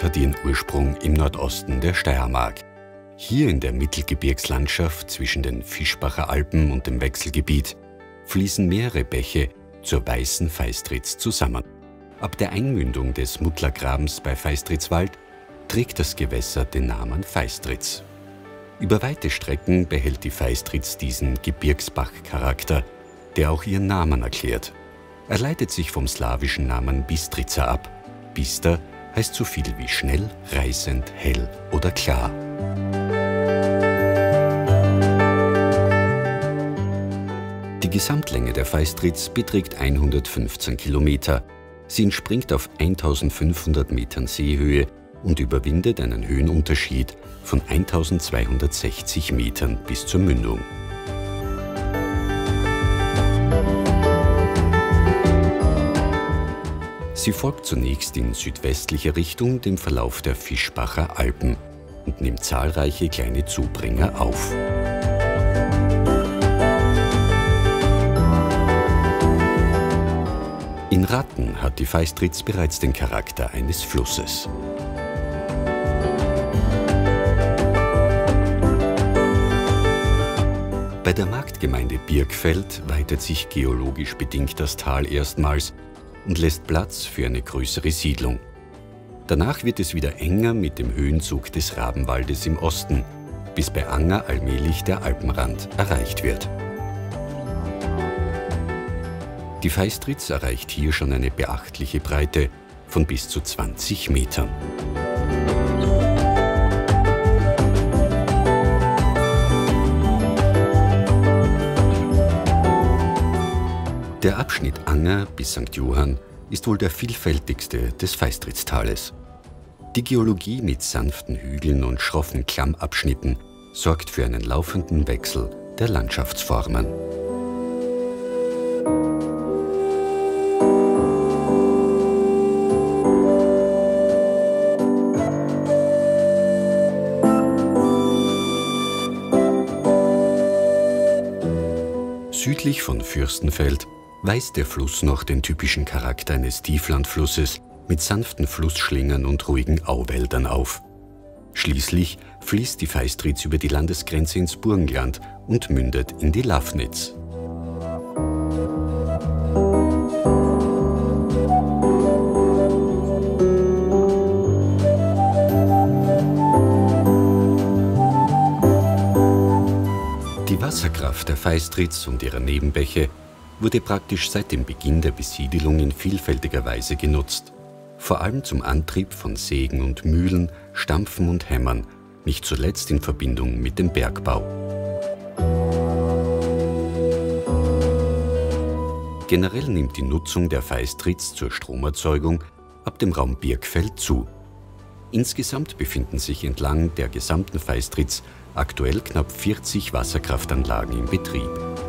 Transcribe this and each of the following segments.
hat ihren Ursprung im Nordosten der Steiermark. Hier in der Mittelgebirgslandschaft zwischen den Fischbacher Alpen und dem Wechselgebiet fließen mehrere Bäche zur Weißen Feistritz zusammen. Ab der Einmündung des Muttlergrabens bei Feistritzwald trägt das Gewässer den Namen Feistritz. Über weite Strecken behält die Feistritz diesen Gebirgsbachcharakter, der auch ihren Namen erklärt. Er leitet sich vom slawischen Namen Bistrica ab. Bister heißt so viel wie schnell, reißend, hell oder klar. Die Gesamtlänge der Feistritz beträgt 115 Kilometer. Sie entspringt auf 1500 Metern Seehöhe und überwindet einen Höhenunterschied von 1260 Metern bis zur Mündung. Sie folgt zunächst in südwestlicher Richtung dem Verlauf der Fischbacher Alpen und nimmt zahlreiche kleine Zubringer auf. In Ratten hat die Feistritz bereits den Charakter eines Flusses. Bei der Marktgemeinde Birkfeld weitet sich geologisch bedingt das Tal erstmals und lässt Platz für eine größere Siedlung. Danach wird es wieder enger mit dem Höhenzug des Rabenwaldes im Osten, bis bei Anger allmählich der Alpenrand erreicht wird. Die Feistritz erreicht hier schon eine beachtliche Breite von bis zu 20 Metern. Der Abschnitt Anger bis St. Johann ist wohl der vielfältigste des Feistritztales. Die Geologie mit sanften Hügeln und schroffen Klammabschnitten sorgt für einen laufenden Wechsel der Landschaftsformen. Südlich von Fürstenfeld weist der Fluss noch den typischen Charakter eines Tieflandflusses mit sanften Flussschlingern und ruhigen Auwäldern auf. Schließlich fließt die Feistritz über die Landesgrenze ins Burgenland und mündet in die Lafnitz. Die Wasserkraft der Feistritz und ihrer Nebenbäche wurde praktisch seit dem Beginn der Besiedelung in vielfältiger Weise genutzt. Vor allem zum Antrieb von Sägen und Mühlen, Stampfen und Hämmern, nicht zuletzt in Verbindung mit dem Bergbau. Generell nimmt die Nutzung der Feistritz zur Stromerzeugung ab dem Raum Birkfeld zu. Insgesamt befinden sich entlang der gesamten Feistritz aktuell knapp 40 Wasserkraftanlagen im Betrieb.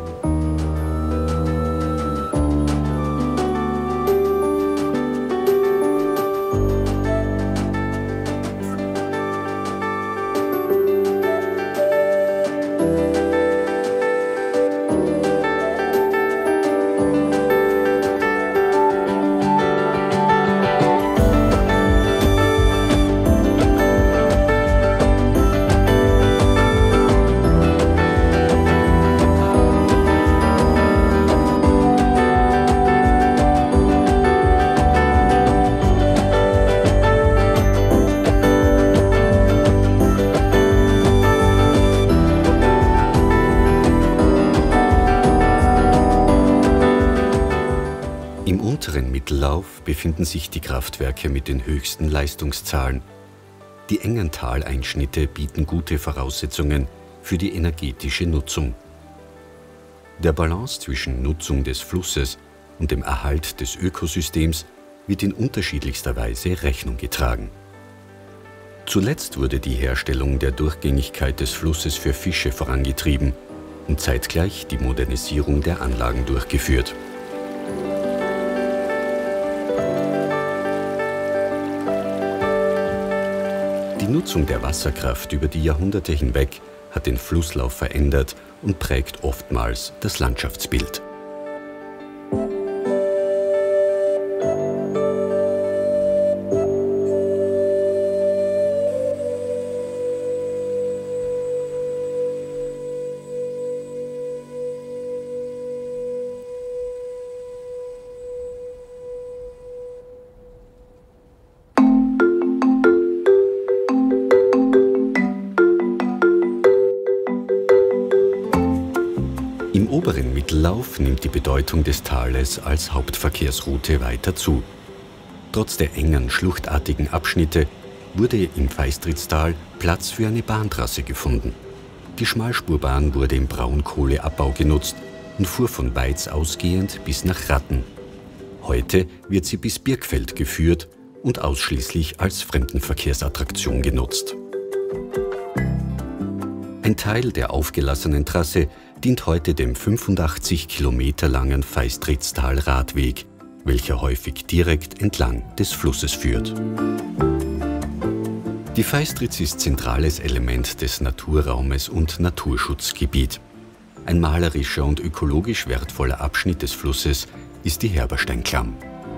Im unteren Mittellauf befinden sich die Kraftwerke mit den höchsten Leistungszahlen. Die engen Taleinschnitte bieten gute Voraussetzungen für die energetische Nutzung. Der Balance zwischen Nutzung des Flusses und dem Erhalt des Ökosystems wird in unterschiedlichster Weise Rechnung getragen. Zuletzt wurde die Herstellung der Durchgängigkeit des Flusses für Fische vorangetrieben und zeitgleich die Modernisierung der Anlagen durchgeführt. Die Nutzung der Wasserkraft über die Jahrhunderte hinweg hat den Flusslauf verändert und prägt oftmals das Landschaftsbild. oberen Mittellauf nimmt die Bedeutung des Tales als Hauptverkehrsroute weiter zu. Trotz der engen, schluchtartigen Abschnitte wurde im Feistritztal Platz für eine Bahntrasse gefunden. Die Schmalspurbahn wurde im Braunkohleabbau genutzt und fuhr von Weiz ausgehend bis nach Ratten. Heute wird sie bis Birkfeld geführt und ausschließlich als Fremdenverkehrsattraktion genutzt. Ein Teil der aufgelassenen Trasse dient heute dem 85 Kilometer langen Feistritztal-Radweg, welcher häufig direkt entlang des Flusses führt. Die Feistritz ist zentrales Element des Naturraumes und Naturschutzgebiet. Ein malerischer und ökologisch wertvoller Abschnitt des Flusses ist die Herbersteinklamm.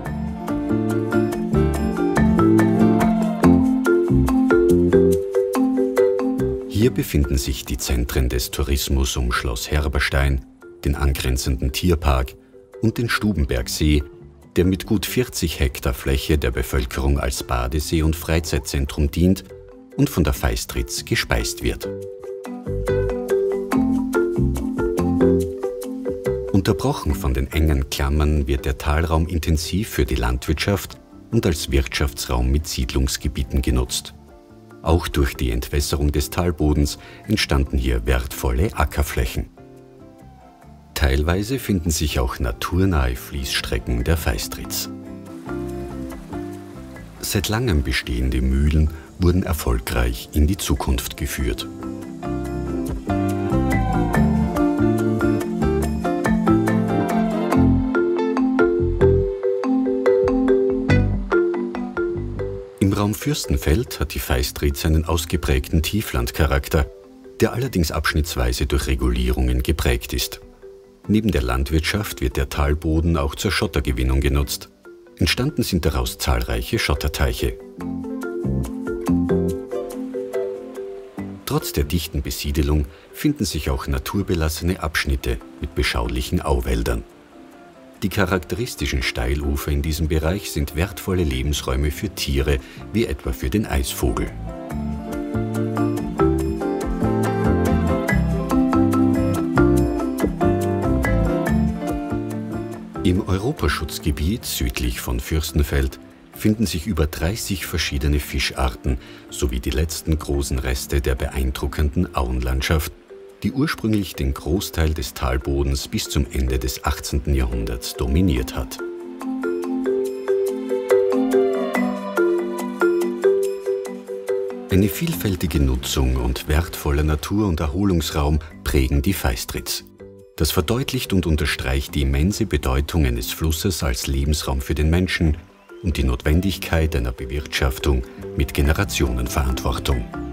Hier befinden sich die Zentren des Tourismus um Schloss Herberstein, den angrenzenden Tierpark und den Stubenbergsee, der mit gut 40 Hektar Fläche der Bevölkerung als Badesee und Freizeitzentrum dient und von der Feistritz gespeist wird. Unterbrochen von den engen Klammern wird der Talraum intensiv für die Landwirtschaft und als Wirtschaftsraum mit Siedlungsgebieten genutzt. Auch durch die Entwässerung des Talbodens entstanden hier wertvolle Ackerflächen. Teilweise finden sich auch naturnahe Fließstrecken der Feistritz. Seit langem bestehende Mühlen wurden erfolgreich in die Zukunft geführt. Im Raum Fürstenfeld hat die Feistritz einen ausgeprägten Tieflandcharakter, der allerdings abschnittsweise durch Regulierungen geprägt ist. Neben der Landwirtschaft wird der Talboden auch zur Schottergewinnung genutzt. Entstanden sind daraus zahlreiche Schotterteiche. Trotz der dichten Besiedelung finden sich auch naturbelassene Abschnitte mit beschaulichen Auwäldern. Die charakteristischen Steilufer in diesem Bereich sind wertvolle Lebensräume für Tiere, wie etwa für den Eisvogel. Im Europaschutzgebiet südlich von Fürstenfeld finden sich über 30 verschiedene Fischarten sowie die letzten großen Reste der beeindruckenden Auenlandschaft, die ursprünglich den Großteil des Talbodens bis zum Ende des 18. Jahrhunderts dominiert hat. Eine vielfältige Nutzung und wertvoller Natur- und Erholungsraum prägen die Feistritz. Das verdeutlicht und unterstreicht die immense Bedeutung eines Flusses als Lebensraum für den Menschen und die Notwendigkeit einer Bewirtschaftung mit Generationenverantwortung.